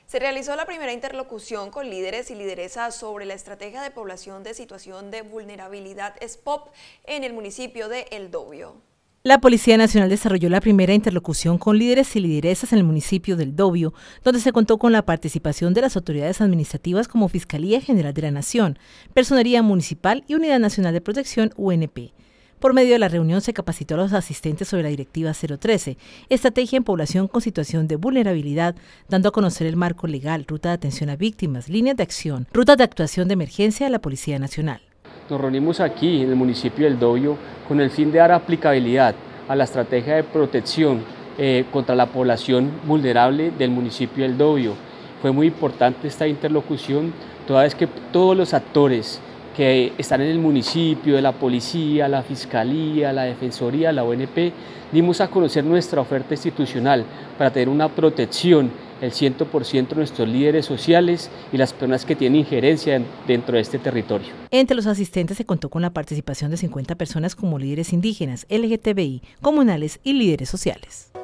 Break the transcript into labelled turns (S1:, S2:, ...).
S1: Se realizó la primera interlocución con líderes y lideresas sobre la estrategia de población de situación de vulnerabilidad SPOP en el municipio de El Dobio.
S2: La Policía Nacional desarrolló la primera interlocución con líderes y lideresas en el municipio del Dobio, donde se contó con la participación de las autoridades administrativas como Fiscalía General de la Nación, Personería Municipal y Unidad Nacional de Protección UNP. Por medio de la reunión se capacitó a los asistentes sobre la Directiva 013, Estrategia en Población con Situación de Vulnerabilidad, dando a conocer el marco legal, ruta de atención a víctimas, líneas de acción, rutas de actuación de emergencia de la Policía Nacional.
S3: Nos reunimos aquí en el municipio del Dobio con el fin de dar aplicabilidad a la estrategia de protección contra la población vulnerable del municipio del Dobio. Fue muy importante esta interlocución, toda vez que todos los actores que están en el municipio, de la policía, la fiscalía, la defensoría, la ONP, dimos a conocer nuestra oferta institucional para tener una protección el 100% de nuestros líderes sociales y las personas que tienen injerencia dentro de este territorio.
S2: Entre los asistentes se contó con la participación de 50 personas como líderes indígenas, LGTBI, comunales y líderes sociales.